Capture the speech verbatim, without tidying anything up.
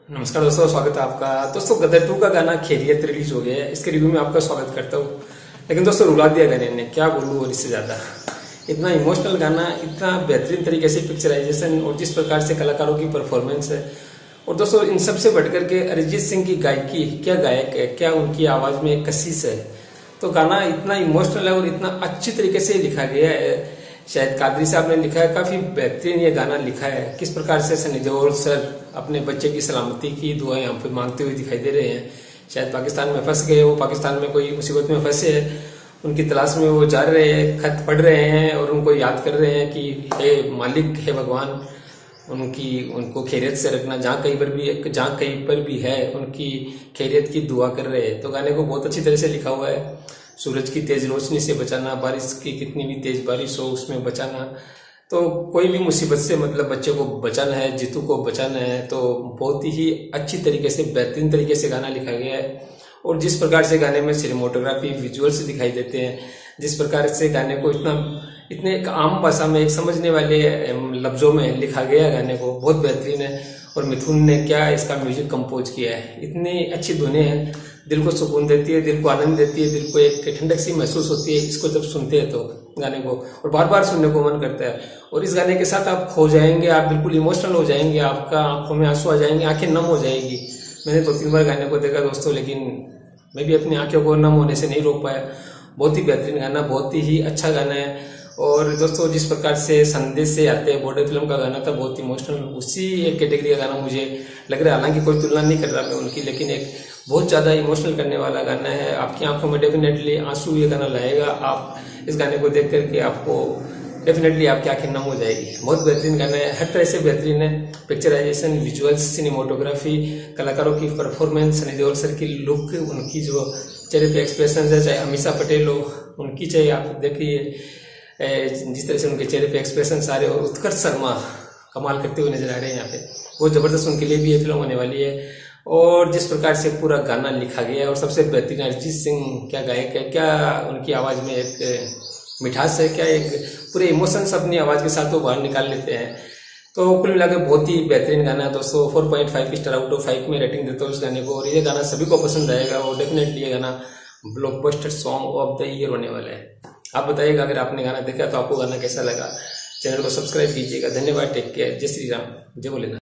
नमस्कार दोस्तों, स्वागत है आपका। दोस्तों गदर टू का गाना खैरियत रिलीज हो गया है। इसके रिव्यू में आपका स्वागत करता हूँ। लेकिन दोस्तों रुला दिया गाने ने, क्या बोलूँ और इससे ज्यादा। इतना इमोशनल गाना, इतना बेहतरीन तरीके से पिक्चराइजेशन और जिस प्रकार से कलाकारों की परफॉर्मेंस है, और दोस्तों इन सबसे बढ़कर के अरिजीत सिंह की गायकी, क्या गायक है, क्या उनकी आवाज में एक कशिश है। तो गाना इतना इमोशनल है और इतना अच्छी तरीके से लिखा गया है। शायद कादरी साहब ने लिखा है, काफी बेहतरीन ये गाना लिखा है। किस प्रकार से सनी देओल सर अपने बच्चे की सलामती की दुआ यहाँ पे मांगते हुए दिखाई दे रहे हैं। शायद पाकिस्तान में फंस गए, वो पाकिस्तान में कोई मुसीबत में फंसे हैं, उनकी तलाश में वो जा रहे हैं, खत पढ़ रहे हैं और उनको याद कर रहे हैं कि हे मालिक, हे भगवान, उनकी उनको खैरियत से रखना। जहाँ कहीं पर भी जहाँ कहीं पर भी है उनकी खैरियत की दुआ कर रहे हैं। तो गाने को बहुत अच्छी तरह से लिखा हुआ है। सूरज की तेज रोशनी से बचाना, बारिश की कितनी भी तेज बारिश हो उसमें बचाना। तो कोई भी मुसीबत से मतलब बच्चे को बचाना है, जीतू को बचाना है। तो बहुत ही अच्छी तरीके से, बेहतरीन तरीके से गाना लिखा गया है। और जिस प्रकार से गाने में सिनेमेटोग्राफी, विजुअल्स दिखाई देते हैं, जिस प्रकार से गाने को इतना इतने एक आम भाषा में, एक समझने वाले लफ्जों में लिखा गया है, गाने को बहुत बेहतरीन है। और मिथुन ने क्या इसका म्यूजिक कंपोज किया है। इतनी अच्छी धुनें हैं, दिल को सुकून देती है, दिल को आनंद देती है, दिल को एक ठंडक सी महसूस होती है इसको जब सुनते हैं तो गाने को, और बार बार सुनने को मन करता है। और इस गाने के साथ आप खो जाएंगे, आप बिल्कुल इमोशनल हो जाएंगे, आपका आंखों में आंसू आ जाएंगे, आंखें नम हो जाएगी। मैंने दो तीन बार गाने को देखा दोस्तों, लेकिन मैं भी अपनी आंखों को नम होने से नहीं रोक पाया। बहुत ही बेहतरीन गाना, बहुत ही अच्छा गाना है। और दोस्तों जिस प्रकार से संदेश से आते हैं, बॉर्डर फिल्म का गाना था बहुत इमोशनल, उसी एक कैटेगरी का गाना मुझे लग रहा है। हालांकि कोई तुलना नहीं कर रहा मैं उनकी, लेकिन एक बहुत ज्यादा इमोशनल करने वाला गाना है। आपकी आंखों में डेफिनेटली आंसू ये गाना लाएगा। आप इस गाने को देख करके आपको डेफिनेटली आपकी आंखें नम हो जाएगी। बहुत बेहतरीन गाना है, हर तरह से बेहतरीन है। पिक्चराइजेशन, विजुअल्स, सिनेमेटोग्राफी, कलाकारों की परफॉर्मेंस, सनी देओल सर की लुक, उनकी जो चेहरे पे एक्सप्रेशन है, चाहे अमीषा पटेल हो उनकी, चाहे आप देखिए जिस तरह से उनके चेहरे पे एक्सप्रेशन सारे, और उत्कर्ष शर्मा कमाल करते हुए नजर आ रहे हैं यहाँ पे। बहुत जबरदस्त उनके लिए भी ये फिल्म होने वाली है। और जिस प्रकार से पूरा गाना लिखा गया है, और सबसे बेहतरीन अरिजीत सिंह क्या गायक है, क्या उनकी आवाज में एक मिठास है, क्या एक पूरे इमोशंस अपनी आवाज के साथ वो बाहर निकाल लेते हैं। तो कुल मिलाकर बहुत ही बेहतरीन गाना है दोस्तों। Four point five star out of five में रेटिंग देता हूँ इस गाने को। और ये गाना सभी को पसंद आएगा, और डेफिनेटली ये गाना blockbuster song of the year होने वाला है। आप बताइएगा अगर आपने गाना देखा तो आपको गाना कैसा लगा। चैनल को सब्सक्राइब कीजिएगा। धन्यवाद, टेक केयर, जय श्री राम, जय भोलेनाथ।